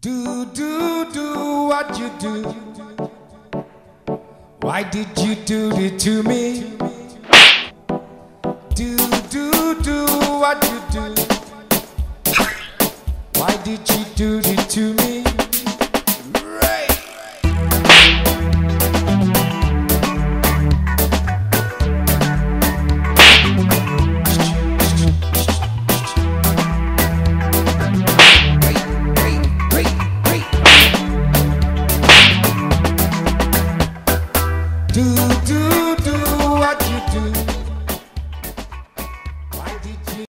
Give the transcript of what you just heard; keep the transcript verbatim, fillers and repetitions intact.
Do, do, do what you do. Why did you do it to me? Do, do, do what you do. Why did you do it to me?